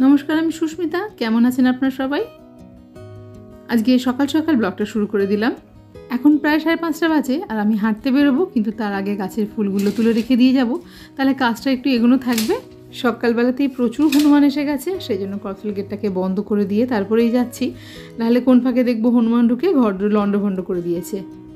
নমস্কার, আমি সুস্মিতা। কেমন আছেন আপনারা সবাই? আজকে সকাল সকাল ব্লগটা শুরু করে দিলাম। এখন প্রায় 5:30 বাজে আর আমি হাঁটতে বেরোবো, কিন্তু তার আগে গাছের ফুলগুলো তুলে রেখে দিয়ে যাব, তাহলে কাজটা একটু এগোনো থাকবে। সকালবেলাতেই প্রচুর হনুমান এসে গেছে, সেই জন্য কফিল গেটটাকে বন্ধ করে দিয়ে তারপরেই যাচ্ছি, নাহলে কোন ফাঁকে দেখবো হনুমান ঢুকে ঘর লন্ডভন্ড করে দিয়েছে।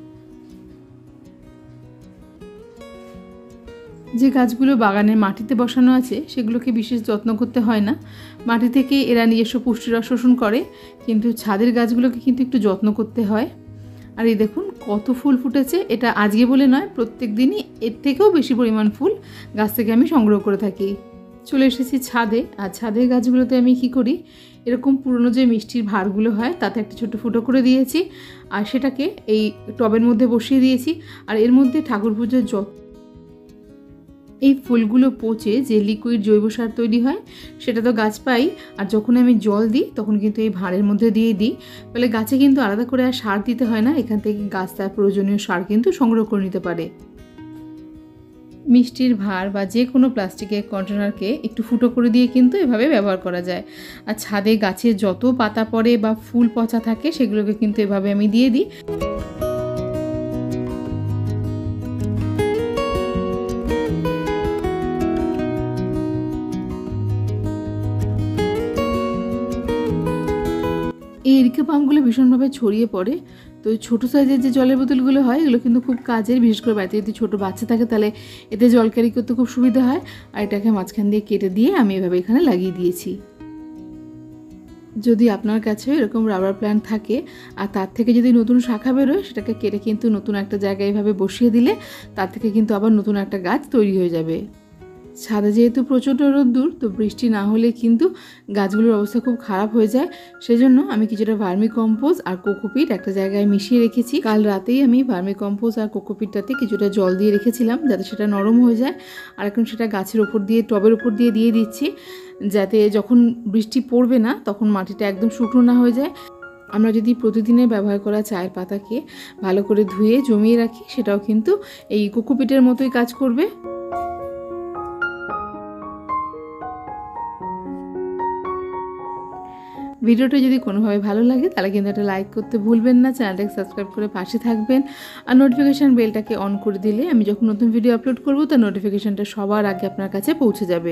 যে গাছগুলো বাগানের মাটিতে বসানো আছে সেগুলোকে বিশেষ যত্ন করতে হয় না, মাটি থেকে এরা নিজস্ব পুষ্টিরস শোষণ করে, কিন্তু ছাদের গাছগুলোকে কিন্তু একটু যত্ন করতে হয়। আর এই দেখুন কত ফুল ফুটেছে, এটা আজকে বলে নয়, প্রত্যেক দিনই এর থেকেও বেশি পরিমাণ ফুল গাছ থেকে আমি সংগ্রহ করে থাকি। চলে এসেছি ছাদে, আর ছাদের গাছগুলোতে আমি কি করি, এরকম পুরনো যে মিষ্টির ভাঁড়গুলো হয় তাতে একটা ছোটো ফুটো করে দিয়েছি, আর সেটাকে এই টবের মধ্যে বসিয়ে দিয়েছি। আর এর মধ্যে ঠাকুর পুজোর এই ফুলগুলো পচে যে লিকুইড জৈব সার তৈরি হয় সেটা তো গাছ পাই, আর যখন আমি জল দিই তখন কিন্তু এই ভাঁড়ের মধ্যে দিয়ে দিই, ফলে গাছে কিন্তু আলাদা করে আর সার দিতে হয় না, এখান থেকে গাছ তার প্রয়োজনীয় সার কিন্তু সংগ্রহ করে নিতে পারে। মিষ্টির ভাঁড় বা যে কোনো প্লাস্টিকের কন্টেনারকে একটু ফুটো করে দিয়ে কিন্তু এভাবে ব্যবহার করা যায়। আর ছাদে গাছে যত পাতা পড়ে বা ফুল পচা থাকে সেগুলোকে কিন্তু এভাবে আমি দিয়ে দিই। এই এরিকা পাম্পগুলো ভীষণভাবে ছড়িয়ে পড়ে, তো ছোটো সাইজের যে জলের বোতলগুলো হয় এগুলো কিন্তু খুব কাজের, বিশেষ করে বাড়িতে যদি ছোটো বাচ্চা থাকে তাহলে এতে জল ক্যারি করতে খুব সুবিধা হয়। আর এটাকে মাঝখান দিয়ে কেটে দিয়ে আমি এভাবে এখানে লাগিয়ে দিয়েছি। যদি আপনার কাছে এরকম রাবার প্ল্যান্ট থাকে আর তার থেকে যদি নতুন শাখা বেরোয়, সেটাকে কেটে কিন্তু নতুন একটা জায়গায় এভাবে বসিয়ে দিলে তার থেকে কিন্তু আবার নতুন একটা গাছ তৈরি হয়ে যাবে। ছাদে যেহেতু প্রচণ্ড রোদ্দুর, তো বৃষ্টি না হলে কিন্তু গাছগুলোর অবস্থা খুব খারাপ হয়ে যায়, সেজন্য আমি কিছুটা ভার্মি কম্পোজ আর কোকোপিট একটা জায়গায় মিশিয়ে রেখেছি। কাল রাতেই আমি ভার্মি কম্পোজ আর কোকোপিটটাতে কিছুটা জল দিয়ে রেখেছিলাম যাতে সেটা নরম হয়ে যায়, আর এখন সেটা গাছের ওপর দিয়ে টবের ওপর দিয়ে দিচ্ছি, যাতে যখন বৃষ্টি পড়বে না তখন মাটিটা একদম শুকনো না হয়ে যায়। আমরা যদি প্রতিদিনের ব্যবহার করা চায়ের পাতাকে ভালো করে ধুয়ে জমিয়ে রাখি, সেটাও কিন্তু এই কোকোপিটের মতোই কাজ করবে। ভিডিওটা যদি কোনোভাবে ভালো লাগে তাহলে কিন্তু একটা লাইক করতে ভুলবেন না, চ্যানেলটাকে সাবস্ক্রাইব করে পাশে থাকবেন, আর নোটিফিকেশান বেলটাকে অন করে দিলে আমি যখন নতুন ভিডিও আপলোড করব তার নোটিফিকেশানটা সবার আগে আপনার কাছে পৌঁছে যাবে।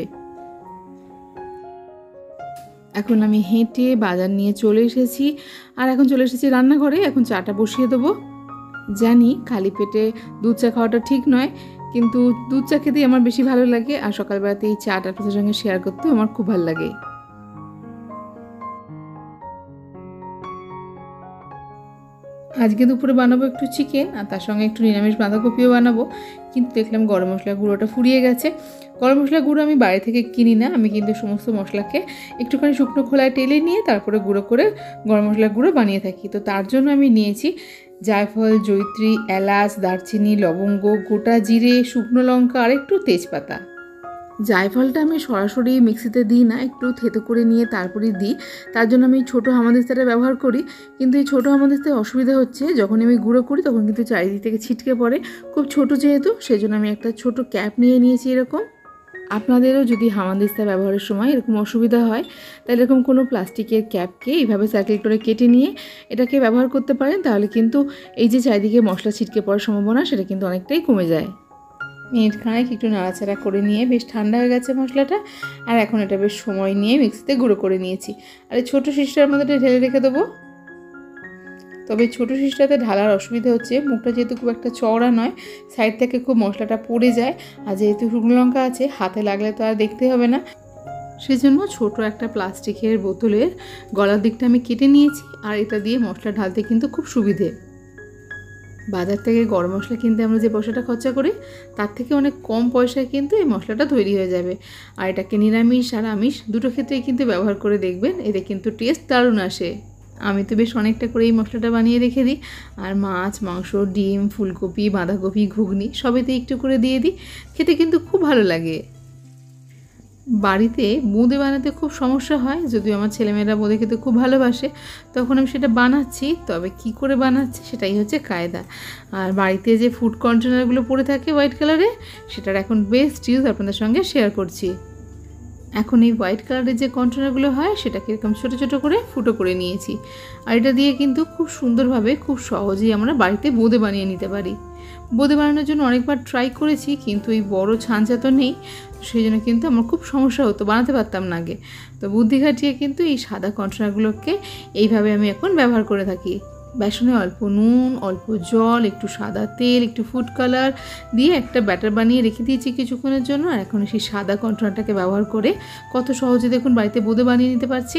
এখন আমি হেঁটে বাজার নিয়ে চলে এসেছি, আর এখন চলে এসেছি রান্নাঘরে। এখন চাটা বসিয়ে দেবো। জানি খালি পেটে দুধ চা খাওয়াটা ঠিক নয়, কিন্তু দুধ চা খেতেই আমার বেশি ভালো লাগে, আর সকালবেলাতে এই চাটা আপনাদের সঙ্গে শেয়ার করতেও আমার খুব ভালো লাগে। আজকে দুপুরে বানাবো একটু চিকেন, আর তার সঙ্গে একটু নিরামিষ বাঁধাকপিও বানাবো, কিন্তু দেখলাম গরম মশলা গুঁড়োটা ফুরিয়ে গেছে। গরম মশলা গুঁড়ো আমি বাইরে থেকে কিনি না, আমি কিন্তু সমস্ত মশলাকে একটুখানি শুকনো খোলায় টেলে নিয়ে তারপরে গুঁড়ো করে গরম মশলা গুঁড়ো বানিয়ে থাকি। তো তার জন্য আমি নিয়েছি জায়ফল, জয়িত্রী, এলাচ, দারচিনি, লবঙ্গ, গোটা জিরে, শুকনো লঙ্কা আর একটু তেজপাতা। জায়ফলটা আমি সরাসরি মিক্সিতে দিই না, একটু থেতো করে নিয়ে তারপরেই দিই, তার জন্য আমি ছোটো হামানদিস্তাটা ব্যবহার করি। কিন্তু এই ছোটো হামানদিস্তায় অসুবিধা হচ্ছে, যখন আমি গুঁড়ো করি তখন কিন্তু চারিদিক থেকে ছিটকে পড়ে, খুব ছোটো যেহেতু, সেই জন্য আমি একটা ছোটো ক্যাপ নিয়ে নিয়েছি এরকম। আপনাদেরও যদি হামানদিস্তা ব্যবহারের সময় এরকম অসুবিধা হয় তাহলে এরকম কোনো প্লাস্টিকের ক্যাপকে এইভাবে সার্কেল করে কেটে নিয়ে এটাকে ব্যবহার করতে পারেন, তাহলে কিন্তু এই যে চারিদিকে মশলা ছিটকে পড়ার সম্ভাবনা সেটা কিন্তু অনেকটাই কমে যায়। মিনিট খানেক একটু নাড়াচাড়া করে নিয়ে বেশ ঠান্ডা হয়ে গেছে মশলাটা, আর এখন এটা বেশ সময় নিয়ে মিক্সিতে গুঁড়ো করে নিয়েছি। আর এই ছোটো শিশটার মধ্যে এটা ঢেলে রেখে দেবো। তবে ছোটো শিশটাতে ঢালার অসুবিধা হচ্ছে, মুখটা যেহেতু খুব একটা চওড়া নয়, সাইড থেকে খুব মশলাটা পড়ে যায়, আর যেহেতু শুকনো লঙ্কা আছে হাতে লাগলে তো আর দেখতে হবে না, সেজন্য ছোট একটা প্লাস্টিকের বোতলের গলার দিকটা আমি কেটে নিয়েছি, আর এটা দিয়ে মশলা ঢালতে কিন্তু খুব সুবিধে। বাজার থেকে গরম মশলা কিনতে আমরা যে পয়সাটা খরচা করি তার থেকে অনেক কম পয়সায় কিন্তু এই মশলাটা তৈরি হয়ে যাবে। আর এটাকে নিরামিষ আর আমিষ দুটো ক্ষেত্রেই কিন্তু ব্যবহার করে দেখবেন, এতে কিন্তু টেস্ট দারুণ আসে। আমি তো বেশ অনেকটা করে এই মশলাটা বানিয়ে রেখে দিই, আর মাছ, মাংস, ডিম, ফুলকপি, বাঁধাকপি, ঘুগনি সবেতে একটু করে দিয়ে দিই, খেতে কিন্তু খুব ভালো লাগে। বাড়িতে বোঁদে বানাতে খুব সমস্যা হয়, যদিও আমার ছেলেমেয়েরা বোঁদে খেতে খুব ভালোবাসে, তখন আমি সেটা বানাচ্ছি, তবে কি করে বানাচ্ছি সেটাই হচ্ছে কায়দা। আর বাড়িতে যে ফুড কন্টেনারগুলো পড়ে থাকে হোয়াইট কালারে, সেটার এখন বেস্ট ইউজ আপনাদের সঙ্গে শেয়ার করছি। এখন এই হোয়াইট কালারের যে কন্টেনারগুলো হয় সেটাকে এরকম ছোটো ছোটো করে ফুটো করে নিয়েছি। আর এটা দিয়ে কিন্তু খুব সুন্দরভাবে খুব সহজেই আমরা বাড়িতে বোঁদে বানিয়ে নিতে পারি। বোঁদে বানানোর জন্য অনেকবার ট্রাই করেছি, কিন্তু এই বড় ছাঁচা তো নেই, সেই জন্য কিন্তু আমার খুব সমস্যা হতো, বানাতে পারতাম না আগে। তো বুদ্ধি খাটিয়ে কিন্তু এই সাদা কন্টেনারগুলোকে এইভাবে আমি এখন ব্যবহার করে থাকি। বেসনে অল্প নুন, অল্প জল, একটু সাদা তেল, একটু ফুড কালার দিয়ে একটা ব্যাটার বানিয়ে রেখে দিয়েছি কিছুক্ষণের জন্য। আর এখন সেই সাদা কন্টেনারটাকে ব্যবহার করে কত সহজে দেখুন বাড়িতে বোঁদে বানিয়ে নিতে পারছি।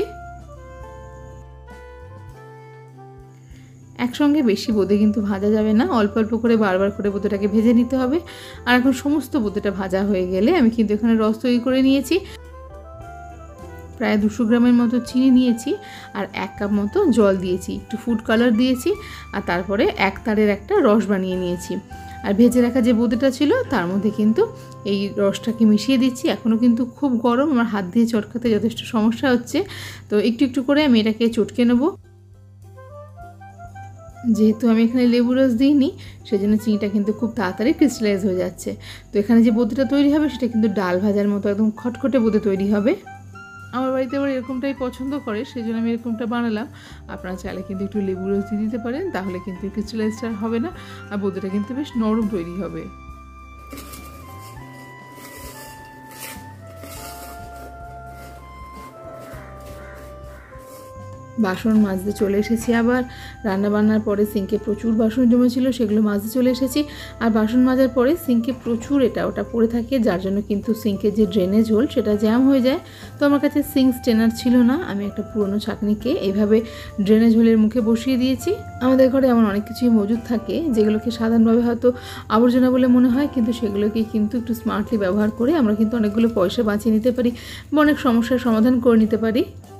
একসঙ্গে বেশি বোঁদে কিন্তু ভাজা যাবে না, অল্প অল্প করে বারবার করে বোঁদেটাকে ভেজে নিতে হবে। আর এখন সমস্ত বোঁদেটা ভাজা হয়ে গেলে আমি কিন্তু এখানে রস তৈরি করে নিয়েছি। প্রায় 200 গ্রামের মতো চিনি নিয়েছি আর 1 কাপ মতো জল দিয়েছি, একটু ফুড কালার দিয়েছি, আর তারপরে 1 তারের একটা রস বানিয়ে নিয়েছি। আর ভেজে রাখা যে বোঁদেটা ছিল তার মধ্যে কিন্তু এই রসটাকে মিশিয়ে দিচ্ছি। এখনও কিন্তু খুব গরম, আমার হাত দিয়ে চটকাতে যথেষ্ট সমস্যা হচ্ছে, তো একটু একটু করে আমি এটাকে চটকে নেব। যেহেতু আমি এখানে লেবু রস দিইনি, সেজন্য চিনিটা কিন্তু খুব তাড়াতাড়ি ক্রিস্টালাইজ হয়ে যাচ্ছে। তো এখানে যে বোঁদেটা তৈরি হবে সেটা কিন্তু ডাল ভাজার মতো একদম খটখটে বোঁদে তৈরি হবে। আমার বাড়িতে আবার এরকমটাই পছন্দ করে, সেই জন্য আমি এরকমটা বানালাম। আপনারা চাইলে কিন্তু একটু লেবু রস দিয়ে দিতে পারেন, তাহলে কিন্তু ক্রিস্টালাইজটা হবে না আর বোঁদেটা কিন্তু বেশ নরম তৈরি হবে। বাসন মাজতে চলে এসেছি আবার। রান্নাবান্নার পরে সিঙ্কে প্রচুর বাসন জমেছিল, সেগুলো মাজতে চলে এসেছি। আর বাসন মাজার পরে সিঙ্কে প্রচুর এটা ওটা পড়ে থাকে, যার জন্য কিন্তু সিঙ্কের যে ড্রেনেজ হোল সেটা জ্যাম হয়ে যায়। তো আমার কাছে সিঙ্ক স্টেনার ছিল না, আমি একটা পুরনো ছাঁকনিকে এইভাবে ড্রেনেজ হোলের মুখে বসিয়ে দিয়েছি। আমাদের ঘরে এমন অনেক কিছুই মজুদ থাকে যেগুলোকে সাধারণভাবে হয়তো আবর্জনা বলে মনে হয়, কিন্তু সেগুলোকে কিন্তু একটু স্মার্টলি ব্যবহার করে আমরা কিন্তু অনেকগুলো পয়সা বাঁচিয়ে নিতে পারি বা অনেক সমস্যার সমাধান করে নিতে পারি।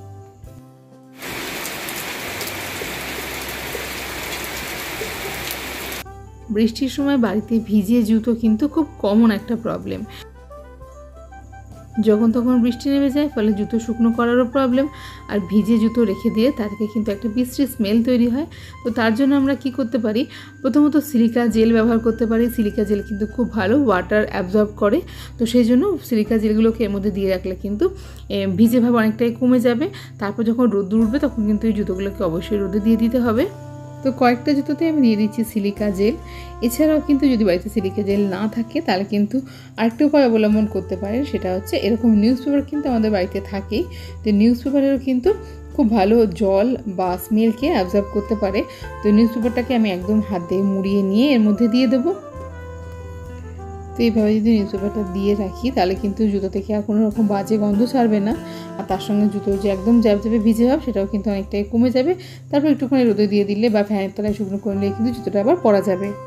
বৃষ্টির সময় বাড়িতে ভিজে জুতো কিন্তু খুব কমন একটা প্রবলেম। যখন তখন বৃষ্টি নেমে যায়, ফলে জুতো শুকনো করারও প্রবলেম, আর ভিজে জুতো রেখে দিয়ে তার থেকে কিন্তু একটা বিশ্রী স্মেল তৈরি হয়। তো তার জন্য আমরা কি করতে পারি, প্রথমত সিলিকা জেল ব্যবহার করতে পারি। সিলিকা জেল কিন্তু খুব ভালো ওয়াটার অ্যাবজর্ব করে, তো সেই জন্য সিলিকা জেলগুলোকে এর মধ্যে দিয়ে রাখলে কিন্তু ভিজে ভাব অনেকটাই কমে যাবে। তারপর যখন রোদ্দুর উঠবে তখন কিন্তু এই জুতোগুলোকে অবশ্যই রোদে দিয়ে দিতে হবে। তো কয়েকটা জুতোতে আমি দিয়ে দিচ্ছি সিলিকা জেল। এছাড়াও কিন্তু যদি বাড়িতে সিলিকা জেল না থাকে তাহলে কিন্তু আরেকটা উপায় অবলম্বন করতে পারেন, সেটা হচ্ছে এরকম নিউজ পেপার কিন্তু আমাদের বাড়িতে থাকেই। তো নিউজ পেপারেরও কিন্তু খুব ভালো জল বা স্মেলকে অ্যাবজর্ব করতে পারে। তো নিউজ পেপারটাকে আমি একদম হাত দিয়ে মুড়িয়ে নিয়ে এর মধ্যে দিয়ে দেবো। তো এইভাবে যদি নিউজ পেপারটা দিয়ে রাখি তাহলে কিন্তু জুতো থেকে আর কোনো রকম বাজে গন্ধ ছাড়বে না, আর তার সঙ্গে জুতো যে একদম জ্যাপজ্যাপে ভিজে ভাব সেটাও কিন্তু অনেকটাই কমে যাবে। তারপর একটুখানি রোদে দিয়ে দিলে বা ফ্যানের তলায় শুকনো করে নিলে কিন্তু জুতোটা আবার পরা যাবে।